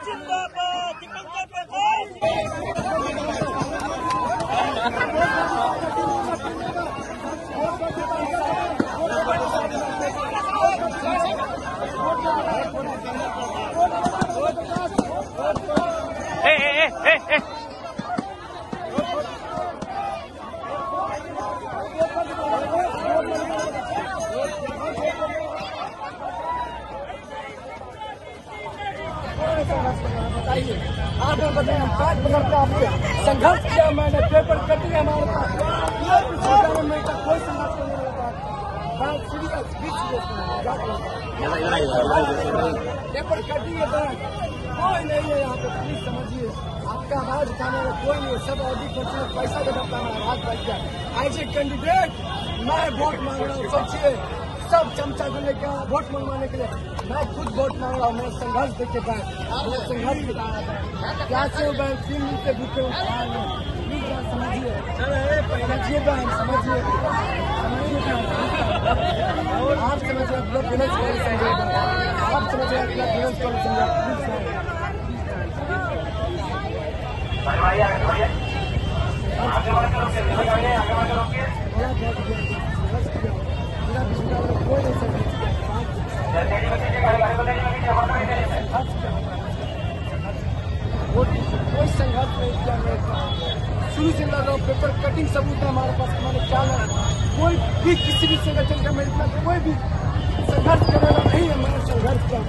बताइए, आपने बताया संघर्ष किया मैंने, पेपर कटिंग हमारे पास गवर्नमेंट का कोई संघर्ष करने वाला बात, पेपर कटिंग है कोई नहीं है यहाँ पे, प्लीज समझिए, आपका आवाज उठाने वाला कोई नहीं है, सब ऑडिट करते हैं, पैसा देना पड़ता है, आवाज बच गया। एज ए कैंडिडेट मैं वोट मांग रहा हूँ, सोचिए सब चमचा को लेकर वोट मंगवाने के लिए मैं खुद वोट मांग रहा हूँ। मैं संघर्ष देख के बैंक संघर्ष क्या से बैंक 3 दिन से भूखे समझिए, समझिए बैंक समझिए, आप समझिए, ब्लड डोनेट करें समझिए, आप समझिए ब्लड डोनेट करें समझिए। कोई संघर्ष नहीं किया, शुरू से लग रहा हूँ, पेपर कटिंग सबूत है हमारे पास, मैंने क्या है, कोई भी किसी भी संगठन का मेरे साथ कोई भी संघर्ष करेगा नहीं है, मैंने संघर्ष किया।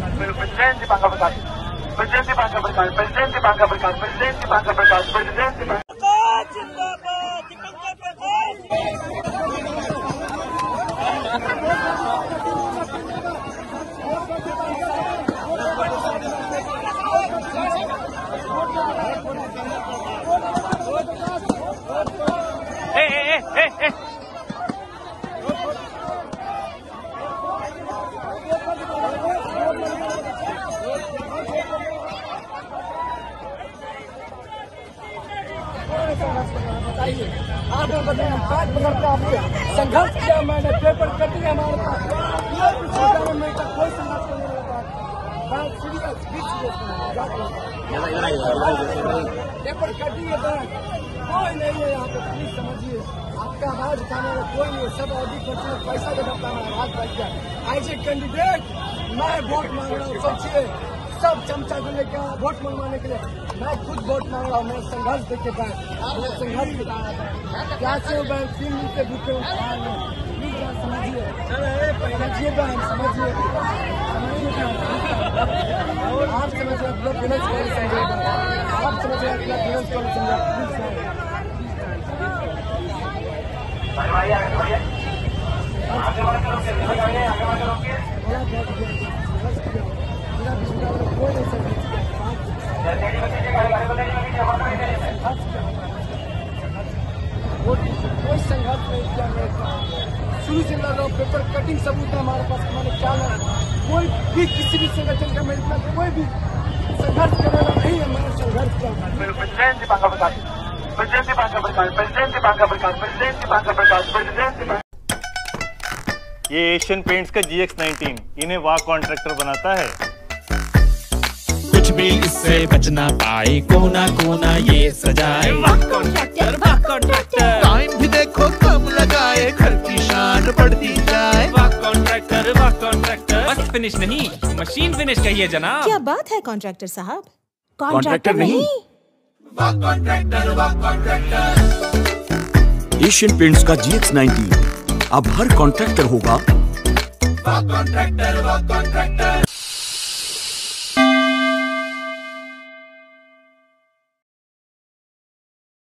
बताइए, आपने बताया संघर्ष किया मैंने, पेपर कटिंग हमारे पास गवर्नमेंट का कोई संघर्ष करने वाला बात, पेपर कटिंग है कोई नहीं है यहाँ पे, प्लीज समझिए, आपका आवाज उठाने वाला कोई नहीं है, सब ऑडिट करते हैं, पैसा देना पड़ता है, आवाज बच गया। एज ए कैंडिडेट मैं वोट मांग रहा हूँ, सोचिए सब चमचा को लेकर वोट मंगवाने के लिए मैं खुद वोट मांग रहा हूँ। मैं संघर्ष देख के बैंक संघर्ष क्या से बैंक 3 दिन से भूखे समझिए, समझिए बैंक समझिए, आप समझिए ब्लड डोनेट करें समझिए, आप समझिए ब्लड डोनेट करें समझिए। कोई संघर्ष नहीं किया, शुरू से लग रहा हूँ, पेपर कटिंग सबूत है हमारे पास, मैंने क्या है, कोई भी किसी भी संगठन का मेरे साथ कोई भी संघर्ष करेगा नहीं है, मैंने संघर्ष किया। ये एशियन पेंट्स का GX19 इन्हें वाह कॉन्ट्रैक्टर बनाता है। कुछ भी इससे बच ना पाए, कोना कोना ये सजाए, वाह कॉन्ट्रैक्टर, वाह कॉन्ट्रैक्टर। टाइम भी देखो कम लगाए, घर की शान बढ़ती जाए, वाह कॉन्ट्रैक्टर, वाह कॉन्ट्रैक्टर। बस फिनिश नहीं, मशीन फिनिश कहिए जनाब। क्या बात है कॉन्ट्रैक्टर साहब, कॉन्ट्रैक्टर नहीं, वाह कॉन्ट्रैक्टर, वाह कॉन्ट्रैक्टर। एशियन पेंट्स का GX19 अब हर कॉन्ट्रैक्टर होगा वाह कॉन्ट्रैक्टर, वाह कॉन्ट्रैक्टर।